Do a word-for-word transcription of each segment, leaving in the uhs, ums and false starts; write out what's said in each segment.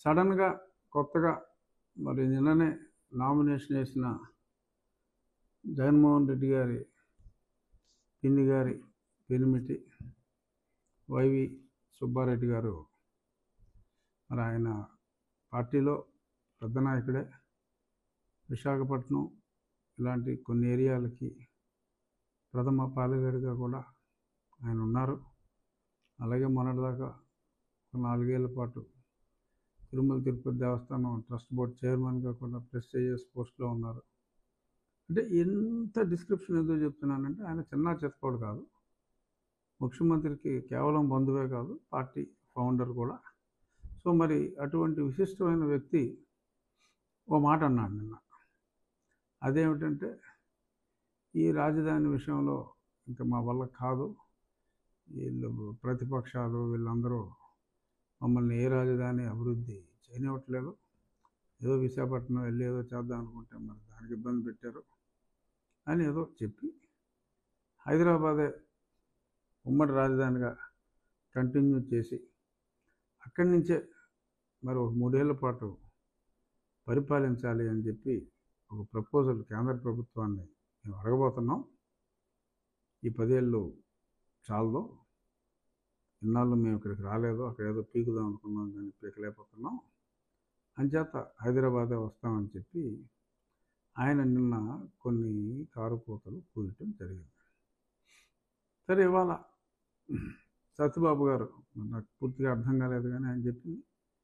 సడన్గా కొత్తగా మరి నిన్ననే నామినేషన్ వేసిన జగన్మోహన్ రెడ్డి గారి పిన్ని గారి పెనిమిటి వైవి సుబ్బారెడ్డి గారు మరి ఆయన పార్టీలో పెద్ద నాయకుడే. విశాఖపట్నం ఇలాంటి కొన్ని ఏరియాలకి ప్రథమ పాలెగాడిగా కూడా ఆయన ఉన్నారు. అలాగే మొన్నటిదాకా నాలుగేళ్ల పాటు తిరుమల తిరుపతి దేవస్థానం ట్రస్ట్ బోర్డు చైర్మన్గా కూడా ప్రెస్టీజియస్ పోస్ట్లో ఉన్నారు. అంటే ఎంత డిస్క్రిప్షన్ ఎందుకు చెప్తున్నానంటే ఆయన చిన్న చెత్తకోడు కాదు, ముఖ్యమంత్రికి కేవలం బంధువే కాదు, పార్టీ ఫౌండర్ కూడా. సో మరి అటువంటి విశిష్టమైన వ్యక్తి ఓ మాట అన్నాడు నిన్న. అదేమిటంటే ఈ రాజధాని విషయంలో ఇంకా మా వల్ల కాదు, వీళ్ళు ప్రతిపక్షాలు వీళ్ళందరూ మమ్మల్ని ఏ రాజధాని అభివృద్ధి చేయనివ్వట్లేదు, ఏదో విశాఖపట్నం వెళ్ళి ఏదో చేద్దాం అనుకుంటే మరి దానికి ఇబ్బంది పెట్టారు అని ఏదో చెప్పి హైదరాబాదే ఉమ్మడి రాజధానిగా కంటిన్యూ చేసి అక్కడి నుంచే మరి ఒక మూడేళ్ల పాటు పరిపాలించాలి అని చెప్పి ఒక ప్రపోజల్ కేంద్ర ప్రభుత్వాన్ని మేము అడగబోతున్నాం. ఈ పదేళ్ళు చాలదు, ఇన్నాళ్ళు మేము ఇక్కడికి రాలేదు, అక్కడ ఏదో పీకుదాం అనుకున్నాం కానీ పీకలేకపోతున్నాం, అంచేత హైదరాబాదే వస్తామని చెప్పి ఆయన నిన్న కొన్ని కారుకూతలు కూయటం జరిగింది. సరే, ఇవాళ సత్యబాబు గారు నాకు పూర్తిగా అర్థం కాలేదు కానీ ఆయన చెప్పింది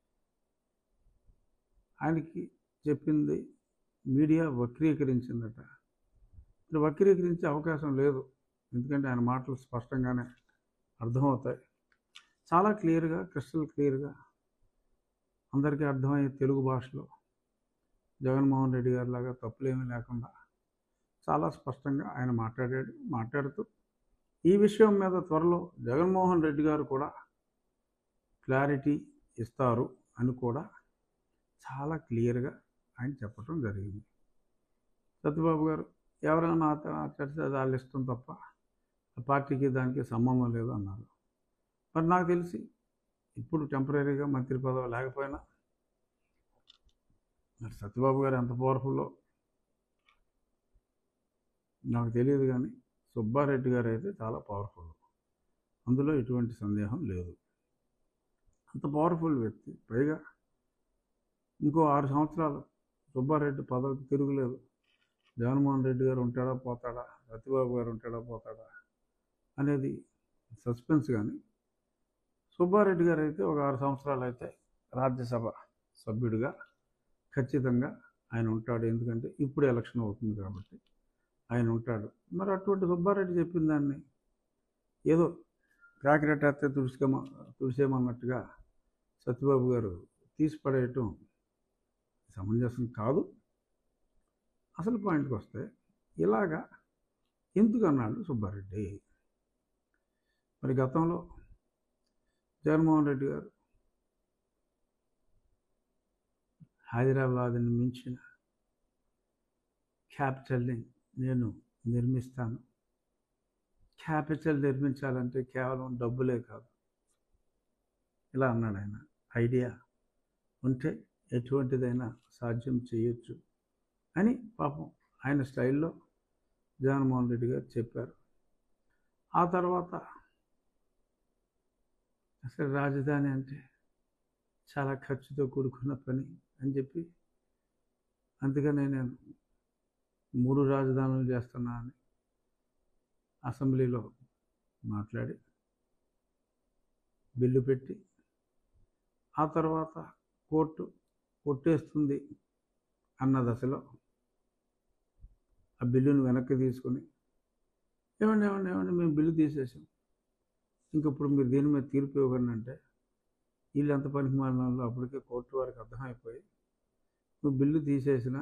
ఆయనకి చెప్పింది మీడియా వక్రీకరించిందట. ఇప్పుడు వక్రీకరించే అవకాశం లేదు, ఎందుకంటే ఆయన మాటలు స్పష్టంగానే అర్థమవుతాయి. చాలా క్లియర్గా, క్రిస్టల్ క్లియర్గా అందరికీ అర్థమయ్యే తెలుగు భాషలో జగన్మోహన్ రెడ్డి గారి లాగా తప్పులేమీ లేకుండా చాలా స్పష్టంగా ఆయన మాట్లాడాడు. మాట్లాడుతూ ఈ విషయం మీద త్వరలో జగన్మోహన్ రెడ్డి గారు కూడా క్లారిటీ ఇస్తారు అని కూడా చాలా క్లియర్గా ఆయన చెప్పడం జరిగింది. సత్యబాబు గారు ఎవరైనా చర్చ వాళ్ళ ఇష్టం తప్ప పార్టీకి దానికి సంబంధం లేదు అన్నారు. మరి నాకు తెలిసి ఇప్పుడు టెంపరీగా మంత్రి పదవి లేకపోయినా మరి సత్యబాబు గారు ఎంత పవర్ఫుల్లో నాకు తెలియదు, కానీ సుబ్బారెడ్డి గారు అయితే చాలా పవర్ఫుల్, అందులో ఎటువంటి సందేహం లేదు. అంత పవర్ఫుల్ వ్యక్తి, పైగా ఇంకో ఆరు సంవత్సరాలు సుబ్బారెడ్డి పదవికి తిరుగులేదు. జగన్మోహన్ రెడ్డి గారు ఉంటాడా పోతాడా, సత్యబాబు గారు ఉంటాడా పోతాడా అనేది సస్పెన్స్. కానీ సుబ్బారెడ్డి గారు అయితే ఒక ఆరు సంవత్సరాలు అయితే రాజ్యసభ సభ్యుడిగా ఖచ్చితంగా ఆయన ఉంటాడు, ఎందుకంటే ఇప్పుడు ఎలక్షన్ అవుతుంది కాబట్టి ఆయన ఉంటాడు. మరి అటువంటి సుబ్బారెడ్డి చెప్పిన దాన్ని ఏదో కాకిరెట్టేస్తే తుడిసేమ తుడిసేమన్నట్టుగా సత్యబాబు గారు తీసిపడేయటం సమంజసం కాదు. అసలు పాయింట్కి వస్తే ఇలాగా ఎందుకు అన్నాడు సుబ్బారెడ్డి? మరి గతంలో జగన్మోహన్ రెడ్డి గారు హైదరాబాద్ని మించిన క్యాపిటల్ని నేను నిర్మిస్తాను, క్యాపిటల్ నిర్మించాలంటే కేవలం డబ్బులే కాదు, ఇలా అన్నాడు ఆయన. ఐడియా ఉంటే ఎటువంటిదైనా సాధ్యం చేయొచ్చు అని పాపం ఆయన స్టైల్లో జగన్మోహన్ రెడ్డి గారు చెప్పారు. ఆ తర్వాత అసలు రాజధాని అంటే చాలా ఖర్చుతో కూడుకున్న పని అని చెప్పి, అందుకనే నేను మూడు రాజధానులు చేస్తున్నా అని అసెంబ్లీలో మాట్లాడి బిల్లు పెట్టి, ఆ తర్వాత కోర్టు కొట్టేస్తుంది అన్న దశలో ఆ బిల్లును వెనక్కి తీసుకొని ఏమండి ఏమండి ఏమండి మేము బిల్లు తీసేసాం, ఇంకప్పుడు మీరు దీని మీద తీర్పు ఇవ్వకండి అంటే వీళ్ళు ఎంత పనికి మాలిన అప్పటికే కోర్టు వారికి అర్థమైపోయి నువ్వు బిల్లు తీసేసిన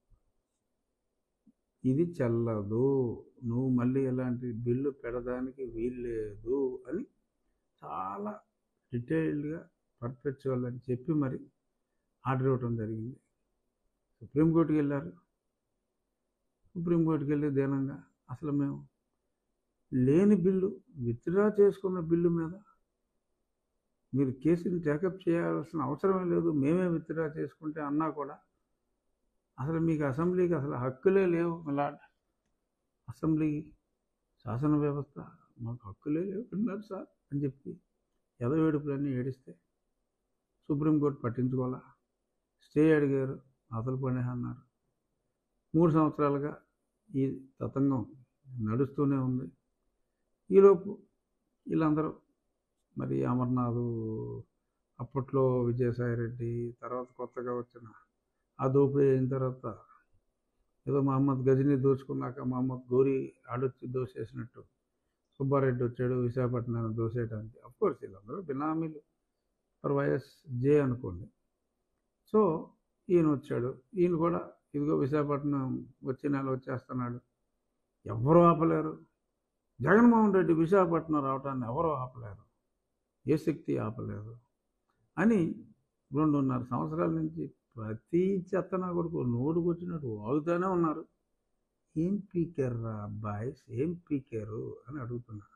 ఇది చెల్లదు, నువ్వు మళ్ళీ ఎలాంటి బిల్లు పెడడానికి వీల్లేదు అని చాలా డీటెయిల్డ్గా పర్ఫెక్చువల్ అని చెప్పి మరి ఆర్డర్ ఇవ్వటం జరిగింది. సుప్రీంకోర్టుకి వెళ్ళారు. సుప్రీంకోర్టుకి వెళ్ళి దీనంగా అసలు మేము లేని బిల్లు, విత్డ్రా చేసుకున్న బిల్లు మీద మీరు కేసుని టేకప్ చేయాల్సిన అవసరమే లేదు, మేమే విత్డ్రా చేసుకుంటే అన్నా కూడా అసలు మీకు అసెంబ్లీకి అసలు హక్కులే లేవు. ఇలా అసెంబ్లీ శాసన వ్యవస్థ మాకు హక్కులే లేవు అన్నారు సార్ అని చెప్పి ఎదవేడుపులన్నీ ఏడిస్తే సుప్రీంకోర్టు పట్టించుకోవాలా, స్టే అడిగారు, అసలు పని అన్నారు. మూడు సంవత్సరాలుగా ఈ తతంగం నడుస్తూనే ఉంది. ఈలోపు వీళ్ళందరూ మరి అమర్నాథ్, అప్పట్లో విజయసాయిరెడ్డి, తర్వాత కొత్తగా వచ్చిన ఆ దోపిడీ అయిన తర్వాత ఏదో మహమ్మద్ గజనీ దోచుకున్నాక మహమ్మద్ గోరీ ఆడొచ్చి దోసేసినట్టు సుబ్బారెడ్డి వచ్చాడు విశాఖపట్నాన్ని దోసేయడానికి. అఫ్కోర్స్ వీళ్ళందరూ బినామీలు ఫర్ వైఎస్ జే అనుకోండి. సో ఈయన వచ్చాడు, ఈయన కూడా ఇదిగో విశాఖపట్నం వచ్చే నెల వచ్చేస్తున్నాడు. ఎవరు ఆపలేరు. జగన్మోహన్ రెడ్డి విశాఖపట్నం రావటాన్ని ఎవరు ఆపలేరు, ఏ శక్తి ఆపలేదు అని రెండున్నర సంవత్సరాల నుంచి ప్రతి చెత్తన కొడుకు నోటుకొచ్చినట్టు వాగుతూనే ఉన్నారు. ఏం పీకారురా అబ్బాయి, ఏం పీకారు అని అడుగుతున్నారు.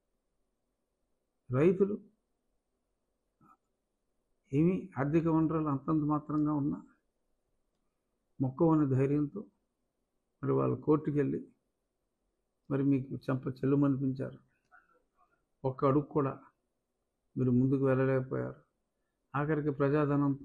రైతులు ఏమీ ఆర్థిక వనరులు అంతంత మాత్రంగా ఉన్నా మొక్కవని ధైర్యంతో మరి వాళ్ళు కోర్టుకు వెళ్ళి మరి మీకు చెంప చెల్లుమనిపించారు. ఒక్క అడుగు కూడా మీరు ముందుకు వెళ్ళలేకపోయారు. ఆఖరికి ప్రజాధనంతో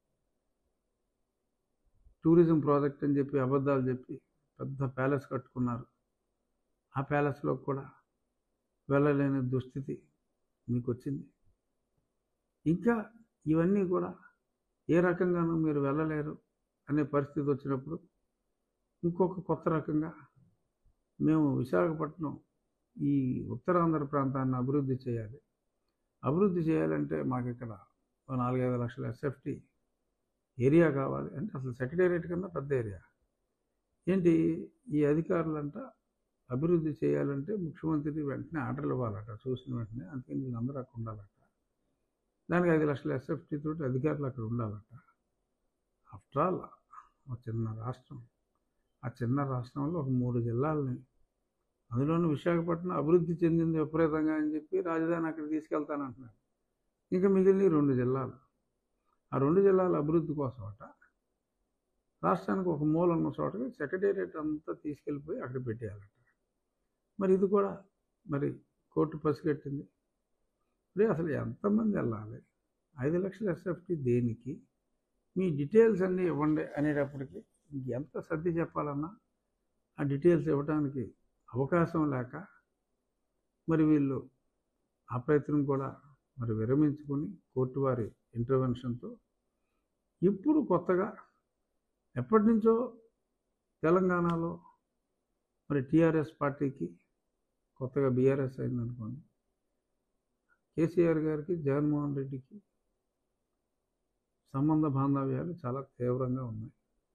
టూరిజం ప్రాజెక్ట్ అని చెప్పి అబద్ధాలు చెప్పి పెద్ద ప్యాలెస్ కట్టుకున్నారు. ఆ ప్యాలెస్లో కూడా వెళ్ళలేని దుస్థితి మీకు వచ్చింది. ఇంకా ఇవన్నీ కూడా ఏ రకంగానూ మీరు వెళ్ళలేరు అనే పరిస్థితి వచ్చినప్పుడు ఇంకొక కొత్త రకంగా మేము విశాఖపట్నం ఈ ఉత్తరాంధ్ర ప్రాంతాన్ని అభివృద్ధి చేయాలి, అభివృద్ధి చేయాలంటే మాకు ఇక్కడ నాలుగైదు లక్షల ఎస్ఎఫ్టీ ఏరియా కావాలి అంటే అసలు సెక్రటేరియట్ కన్నా పెద్ద ఏరియా ఏంటి. ఈ అధికారులంట అభివృద్ధి చేయాలంటే ముఖ్యమంత్రి వెంటనే ఆర్డర్లు ఇవ్వాలట చూసిన వెంటనే, అందుకని వీళ్ళందరూ అక్కడ ఉండాలట. దానికి ఐదు లక్షల ఎస్ఎఫ్టీ తోటి అధికారులు అక్కడ ఉండాలట. ఆఫ్టర్ ఆల్ ఒక చిన్న రాష్ట్రం, ఆ చిన్న రాష్ట్రంలో ఒక మూడు జిల్లాలని, అందులోనూ విశాఖపట్నం అభివృద్ధి చెందింది విపరీతంగా అని చెప్పి రాజధాని అక్కడ తీసుకెళ్తానంటున్నారు. ఇంకా మిగిలిన రెండు జిల్లాలు, ఆ రెండు జిల్లాల అభివృద్ధి కోసం అట రాష్ట్రానికి ఒక మూల ఉన్న చోటకి సెక్రటేరియట్ అంతా తీసుకెళ్ళిపోయి అక్కడ పెట్టేయాలట. మరి ఇది కూడా మరి కోర్టు పసిగట్టింది. మరి అసలు ఎంతమంది వెళ్ళాలి, ఐదు లక్షల ఎస్ఎఫ్టీ దేనికి, మీ డీటెయిల్స్ అన్నీ ఇవ్వండి అనేటప్పటికి ఎంత సర్ది చెప్పాలన్నా ఆ డీటెయిల్స్ ఇవ్వడానికి అవకాశం లేక మరి వీళ్ళు ఆ ప్రయత్నం కూడా మరి విరమించుకొని కోర్టు వారి ఇంటర్వెన్షన్తో ఇప్పుడు కొత్తగా ఎప్పటి నుంచో తెలంగాణలో మరి టీఆర్ఎస్ పార్టీకి కొత్తగా బీఆర్ఎస్ అయిందనుకోండి, కేసీఆర్ గారికి జగన్మోహన్ రెడ్డికి సంబంధ బాంధవ్యాలు చాలా తీవ్రంగా ఉన్నాయి.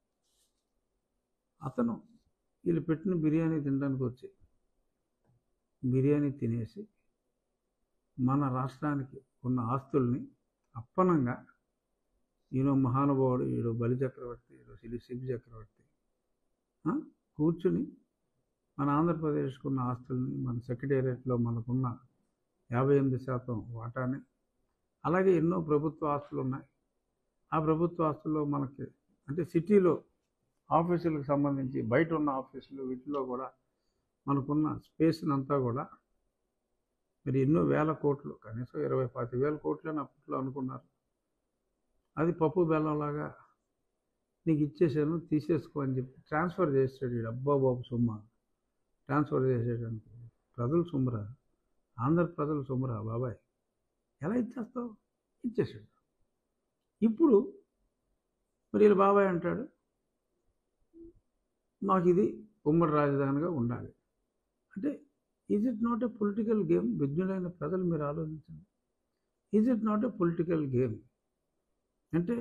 అతను వీళ్ళు పెట్టిన బిర్యానీ తినడానికి వచ్చి బిర్యానీ తినేసి మన రాష్ట్రానికి ఉన్న ఆస్తుల్ని అప్పనంగా ఈయన మహానుభావుడు, ఈడో బలి చక్రవర్తి, ఈడో సిలి శిబి చక్రవర్తి కూర్చుని మన ఆంధ్రప్రదేశ్కు ఉన్న ఆస్తుల్ని, మన సెక్రటేరియట్లో మనకున్న యాభై ఎనిమిది శాతం వాటాని, అలాగే ఎన్నో ప్రభుత్వ ఆస్తులు ఉన్నాయి. ఆ ప్రభుత్వ ఆస్తుల్లో మనకి అంటే సిటీలో ఆఫీసులకు సంబంధించి బయట ఉన్న ఆఫీసులు వీటిలో కూడా మనకున్న స్పేస్ని అంతా కూడా మరి ఎన్నో వేల కోట్లు, కనీసం ఇరవై పాతి వేల కోట్లు అని అప్పట్లో అనుకున్నారు. అది పప్పు బెల్లంలాగా నీకు ఇచ్చేసాను తీసేసుకో అని చెప్పి ట్రాన్స్ఫర్ చేసాడు. ఈ డబ్బా బాబు సొమ్మ ట్రాన్స్ఫర్ చేసేయడానికి ప్రజలు సొమ్మురా, ఆంధ్ర ప్రజలు సొమ్మురా బాబాయ్, ఎలా ఇచ్చేస్తావు, ఇచ్చేసాడు. ఇప్పుడు మరి వీళ్ళు బాబాయ్ అంటాడు మాకు ఇది ఉమ్మడి రాజధానిగా ఉండాలి అంటే is it not a political game? విజ్ఞులైన ప్రజలు మీరు ఆలోచించండి. Is it not a political game? అంటే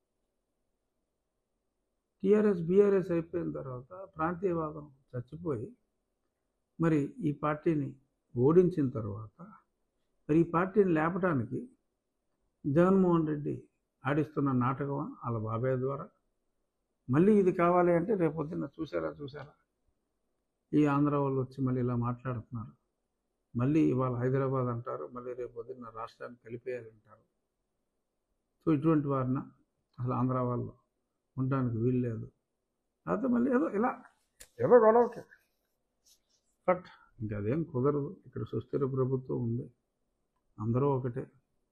టీఆర్ఎస్ బీఆర్ఎస్ అయిపోయిన తర్వాత ప్రాంతీయవాదం చచ్చిపోయి మరి ఈ పార్టీని ఓడించిన తర్వాత మరి ఈ పార్టీని లేపడానికి జగన్మోహన్ రెడ్డి ఆడిస్తున్న నాటకం వాళ్ళ బాబాయ్ ద్వారా మళ్ళీ ఇది కావాలి అంటే రేపొద్దున చూసారా చూసారా ఈ ఆంధ్ర వాళ్ళు వచ్చి మళ్ళీ ఇలా మాట్లాడుతున్నారు. మళ్ళీ ఇవాళ హైదరాబాద్ అంటారు, మళ్ళీ రేపు పొద్దున్న రాష్ట్రాన్ని కలిపేయాలంటారు. సో ఇటువంటి వారిన అసలు ఆంధ్ర వాళ్ళు ఉండడానికి వీలు లేదు. లేకపోతే మళ్ళీ ఏదో ఇలా ఏదో గొడవకే. బట్ ఇంకా అదేం కుదరదు. ఇక్కడ సుస్థిర ప్రభుత్వం ఉంది, అందరూ ఒకటే.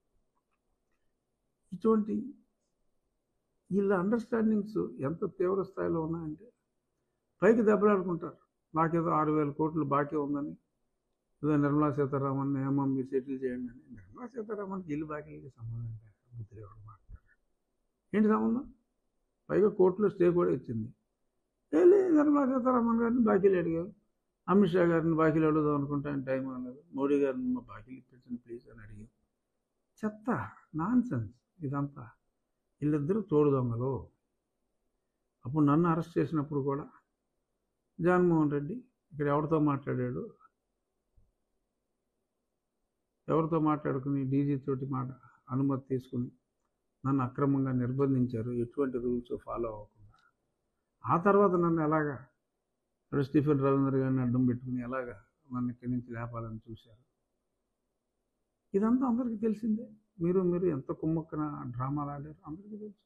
ఇటువంటి వీళ్ళ అండర్స్టాండింగ్స్ ఎంత తీవ్ర స్థాయిలో ఉన్నాయంటే పైకి దెబ్బలాడుకుంటారు. నాకేదో ఆరు వేల కోట్లు బాకీ ఉందని, ఏదో నిర్మలా సీతారామన్ ఏమో మీరు సెటిల్ చేయండి అని. నిర్మలా సీతారామన్కి ఇల్లు బాకీలకి సంబంధం లేదు. బుద్ధి ఎవరు మాట్లాడారు ఏంటి సంబంధం? పైగా కోర్టులో స్టే కూడా ఇచ్చింది. వెళ్ళి నిర్మలా సీతారామన్ గారిని బాకీలు అడిగారు, అమిత్ షా గారిని బాకీలు అడుగుదాం అనుకుంటే ఆయన టైం అన్నది, మోడీ గారిని మా బాకీలు ఇప్పించండి ప్లీజ్ అని అడిగారు. చెత్త, నాన్ సెన్స్ ఇదంతా. వీళ్ళిద్దరూ తోడు దొంగలు. అప్పుడు నన్ను అరెస్ట్ చేసినప్పుడు కూడా జగన్మోహన్ రెడ్డి ఇక్కడ ఎవరితో మాట్లాడాడు, ఎవరితో మాట్లాడుకుని డీజీ తోటి మాట అనుమతి తీసుకుని నన్ను అక్రమంగా నిర్బంధించారు, ఎటువంటి రూల్స్ ఫాలో అవ్వకుండా. ఆ తర్వాత నన్ను ఎలాగా స్టీఫెన్ రవీంద్ర గారిని అడ్డం పెట్టుకుని ఎలాగా నన్ను ఇక్కడి నుంచి లేపాలని చూశారు. ఇదంతా అందరికీ తెలిసిందే. మీరు మీరు ఎంత కుమ్మక్కన డ్రామాలు ఆడారు అందరికీ తెలుసు.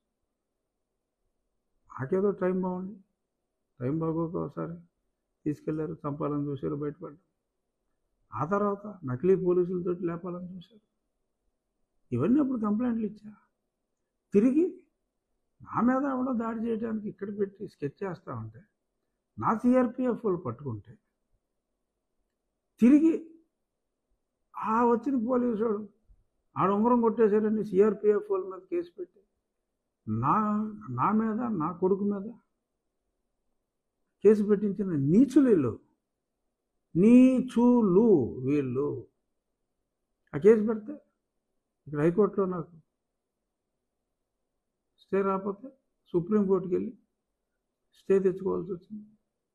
నాకేదో టైం బాగుంది, టైం బాగోక ఒకసారి తీసుకెళ్లారు, చంపాలని చూశారు, బయటపడ్డారు. ఆ తర్వాత నకిలీ పోలీసులతో లేపాలని చూశారు. ఇవన్నీ అప్పుడు కంప్లైంట్లు ఇచ్చా. తిరిగి నా మీద ఎవడో దాడి చేయడానికి ఇక్కడ పెట్టి స్కెచ్ చేస్తా ఉంటే నా సిఆర్పిఎఫ్ వాళ్ళు పట్టుకుంటే తిరిగి ఆ వచ్చిన పోలీసు వాడు ఆడ ఉంగరం కొట్టేశారని సిఆర్పిఎఫ్ వాళ్ళ మీద కేసు పెట్టి నా నా మీద నా కొడుకు మీద కేసు పెట్టించిన నీచులు వీళ్ళు, నీచులు వీళ్ళు. ఆ కేసు పెడితే ఇక్కడ హైకోర్టులో నాకు స్టే రాకపోతే సుప్రీంకోర్టుకి వెళ్ళి స్టే తెచ్చుకోవాల్సి వచ్చింది.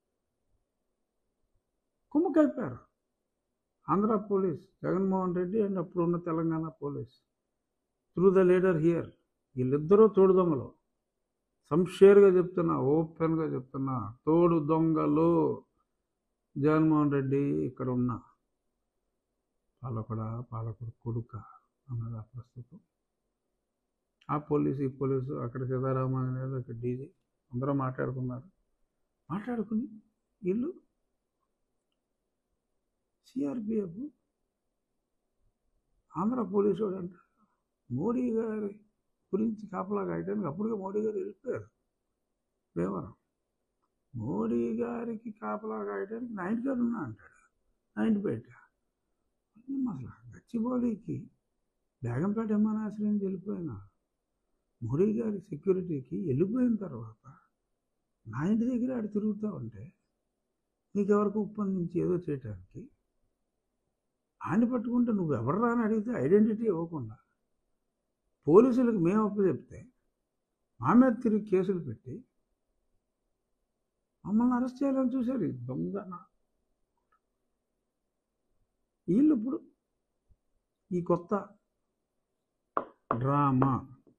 కుమ్మకైపోయారు ఆంధ్ర పోలీస్, జగన్మోహన్ రెడ్డి అండ్ అప్పుడున్న Telangana police through the leader here. వీళ్ళిద్దరూ తోడు దొంగలు. సంషేర్గా చెప్తున్నా, ఓపెన్గా చెప్తున్నా, తోడు దొంగలు. జగన్మోహన్ రెడ్డి ఇక్కడ ఉన్న పాలకుడ పాలకుడు కొడుక అన్నది ప్రస్తుతం. ఆ పోలీసు ఈ పోలీసు అక్కడ సీతారామన్ ఇక్కడ డీజీ అందరూ మాట్లాడుకున్నారు. మాట్లాడుకుని వీళ్ళు సిఆర్పిఎఫ్ ఆంధ్ర పోలీసు వాడు అంట మోడీ గారి గురించి కాపలా కాయడానికి అప్పటికే మోడీ గారు వెళ్ళిపోయారు భీమవరం. మోడీ గారికి కాపలా కాయడానికి నా ఇంటి గారు ఉన్నా అంటాడు, నా ఇంటి బయట. అసలు గచ్చిబౌలికి బేగంపేట విమానాశ్రయం వెళ్ళిపోయినా మోడీ గారి సెక్యూరిటీకి వెళ్ళిపోయిన తర్వాత నా ఇంటి దగ్గర ఆడ తిరుగుతూ ఉంటే నీకెవరికి ఒప్పందించి ఏదో చేయటానికి ఆని పట్టుకుంటే నువ్వు ఎవరు రాని అడిగితే ఐడెంటిటీ ఇవ్వకుండా పోలీసులకు మేము అప్పు చెప్తే మా మీద తిరిగి కేసులు పెట్టి మమ్మల్ని అరెస్ట్ చేయాలని చూశారు. ఈ దొంగ వీళ్ళు ఇప్పుడు ఈ కొత్త డ్రామా,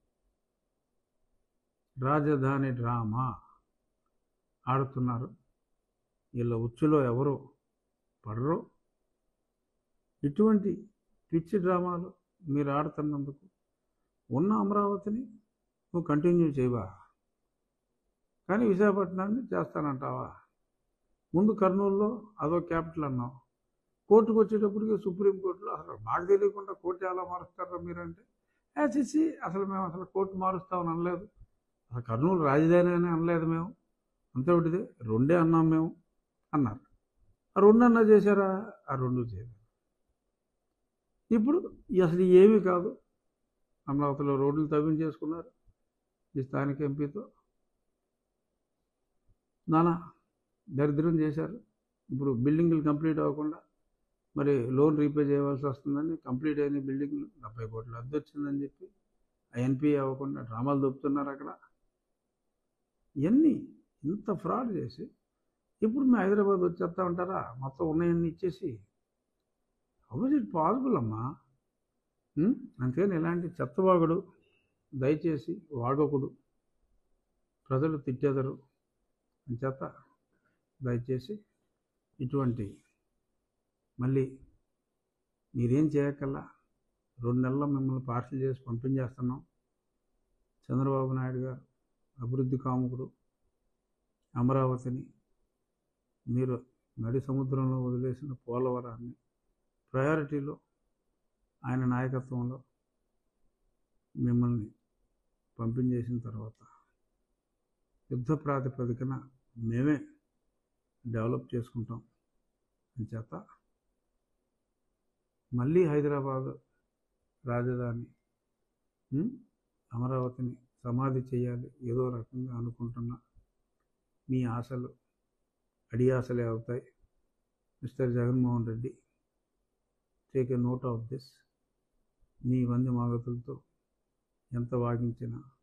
రాజధాని డ్రామా ఆడుతున్నారు. వీళ్ళ ఉచ్చులో ఎవరు పడరు. ఇటువంటి పిచ్చి డ్రామాలు మీరు ఆడుతున్నందుకు ఉన్న అమరావతిని నువ్వు కంటిన్యూ చేయవా, కానీ విశాఖపట్నాన్ని చేస్తానంటావా? ముందు కర్నూలులో అదో క్యాపిటల్ అన్నావు, కోర్టుకు వచ్చేటప్పటికి సుప్రీంకోర్టులో అసలు మాకు తెలియకుండా కోర్టు ఎలా మారుస్తారా మీరంటే యాసిసి అసలు మేము అసలు కోర్టు మారుస్తామని అనలేదు, అసలు కర్నూలు రాజధాని అని అనలేదు మేము, అంతే ఒకటిదే రెండే అన్నాం మేము అన్నారు. ఆ రెండు అన్నా చేశారా? ఆ రెండు చేయలేదు. ఇప్పుడు అసలు ఏమీ కాదు, అమరావతిలో రోడ్లు తవ్వించేసుకున్నారు ఈ స్థానిక ఎంపీతో, నానా దరిద్రం చేశారు. ఇప్పుడు బిల్డింగులు కంప్లీట్ అవ్వకుండా మరి లోన్ రీపే చేయవలసి వస్తుందని కంప్లీట్ అయిన బిల్డింగ్లు డెబ్బై కోట్ల అద్దె వచ్చిందని చెప్పి ఆ ఎన్పిఏ అవ్వకుండా డ్రామాలు దొప్పుతున్నారు అక్కడ. ఇవన్నీ ఇంత ఫ్రాడ్ చేసి ఇప్పుడు మేము హైదరాబాద్ వచ్చేస్తా ఉంటారా మొత్తం ఉన్నాయన్నీ ఇచ్చేసి? హౌ ఇస్ ఇట్ పాసిబుల్ అమ్మా? అందుకని ఇలాంటి చెత్తవాగుడు దయచేసి వాగకుడు, ప్రజలు తిట్టేదరు అని చేత దయచేసి ఇటువంటి మళ్ళీ మీరేం చేయక్కల్లా, రెండు నెలల్లో మిమ్మల్ని పార్సల్ చేసి పంపించేస్తున్నాం. చంద్రబాబు నాయుడు గారు అభివృద్ధి కాముకుడు. అమరావతిని మీరు నడి సముద్రంలో వదిలేసిన పోలవరాన్ని ప్రయారిటీలో ఆయన నాయకత్వంలో మిమ్మల్ని పంపించేసిన తర్వాత యుద్ధ ప్రాతిపదికన మేమే డెవలప్ చేసుకుంటాం అని చేత మళ్ళీ హైదరాబాద్ రాజధాని అమరావతిని సమాధి చేయాలి ఏదో రకంగా అనుకుంటున్నా మీ ఆశలు అడి ఆశలే అవుతాయి. Mister Jaganmohan Reddy, take a note of this. నీ వంది మాగతులతో ఎంత వాగించినా